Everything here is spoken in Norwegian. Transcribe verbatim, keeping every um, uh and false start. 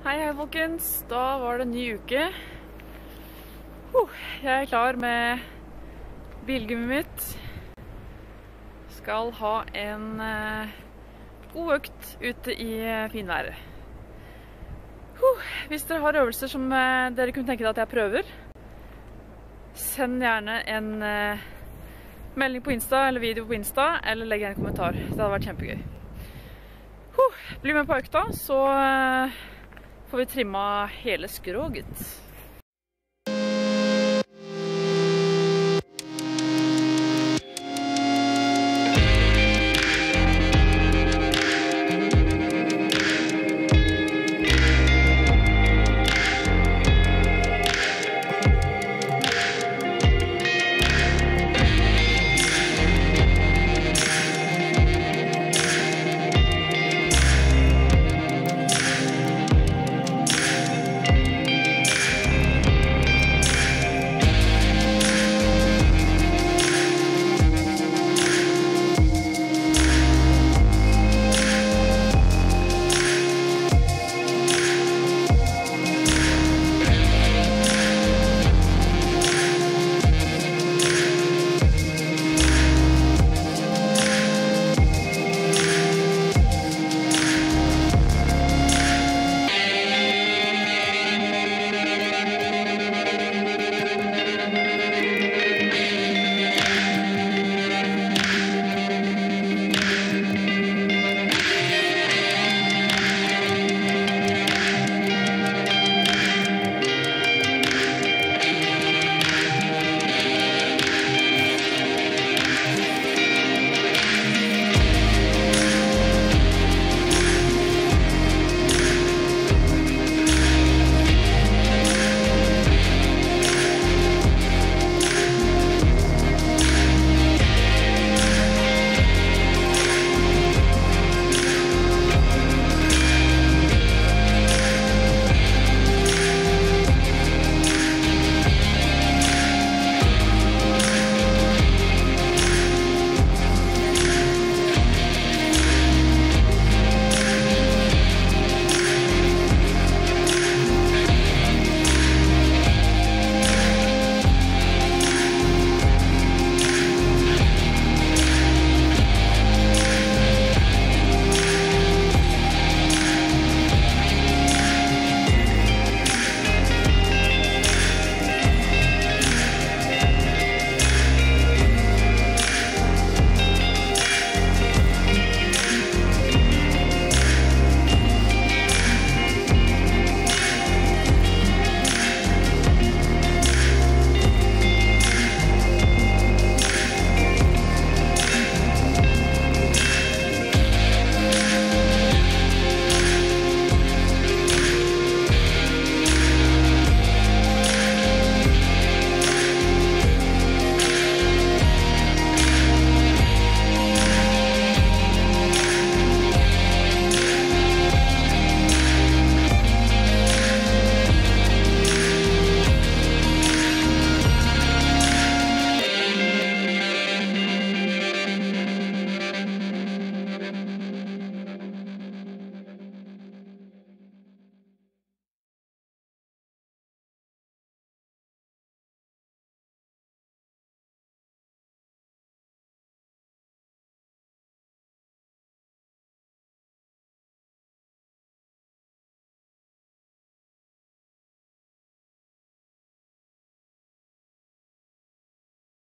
Hei, hei folkens. Da var det en ny uke. Uh, jeg er klar med bilgymmet mitt. Skal ha en uh, god økt ute i uh, finværet. Uh, hvis dere har øvelser som uh, dere kunne tenke dere at jeg prøver, send gjerne en uh, melding på Insta eller video på Insta, eller legg en kommentar. Det hadde vært kjempegøy. Uh, bli med på økta, så uh, får vi trimma hele skroget.